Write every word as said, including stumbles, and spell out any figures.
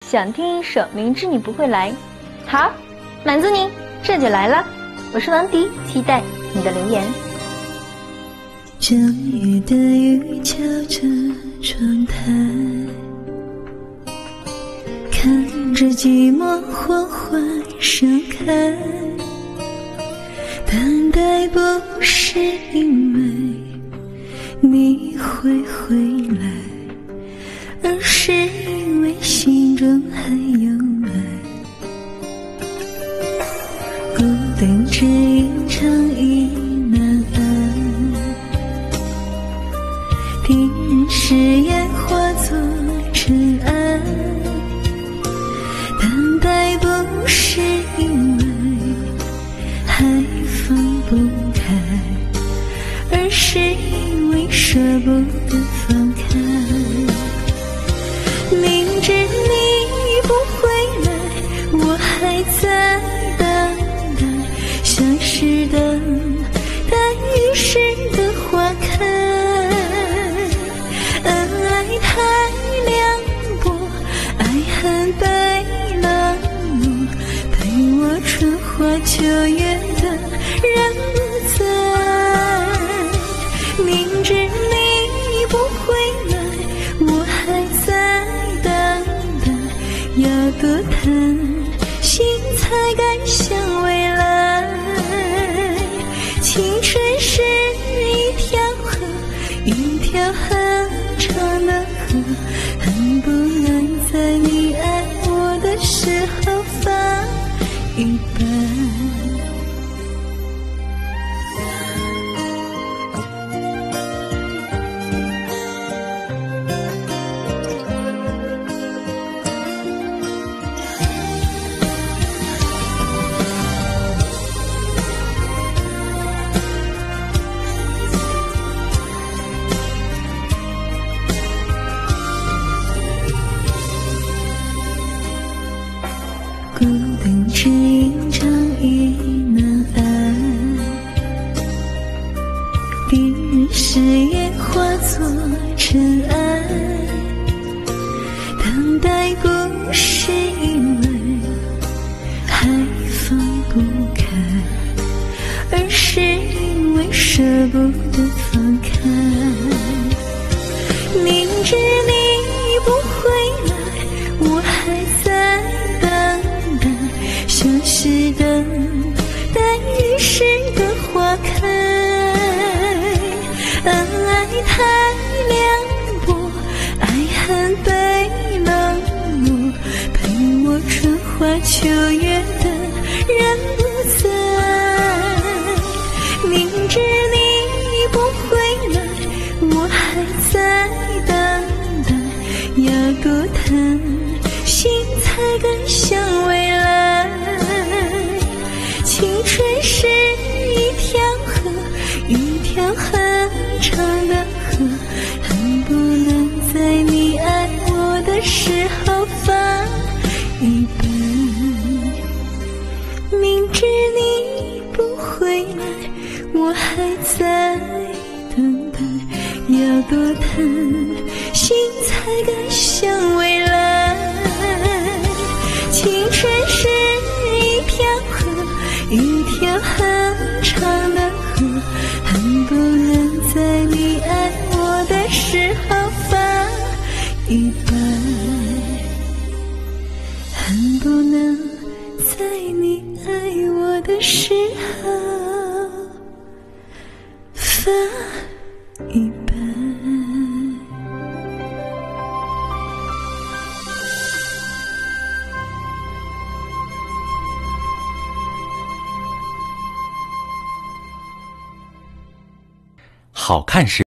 想听一首《明知你不会来》。好，满足你，这就来了。我是王迪，期待你的留言。 九月的雨敲着窗台，看着寂寞缓缓盛开，等待不是因为你会回来，而是因为心中还有爱。孤单只因长意难安，敌人誓言化作尘埃，等待不是因为还放不开，而是因为舍不得放开。明知你不回来，我还在等待，像是等待雨时的花开。恩爱太凉薄，爱恨被冷落，陪我春花秋月的人不在。明知你不回来，我还在等待，要多贪心才敢想未来。青春是一条河，一条很长的河，恨不能在你爱我的时候放一半。孤单只因长意难安，敌人誓言化作尘埃，等待不是因为还放不开，而是因为舍不得放开。明知你不回来，我还在等待，像是等待雨时的花开。恩爱太凉薄，爱恨被冷落，陪我春花秋月的人不在。明知你不回来，我还在等待，要多贪心才敢想未来。青春是一条河，一条很长的河，恨不能在你爱我的时候放一半。明知你不回来，我还在等待，要多贪心才敢想未来。青春是一条河，一条很长的河，恨不能在你爱我的时候放一半，恨不能在你爱我的时候放一半。 好看是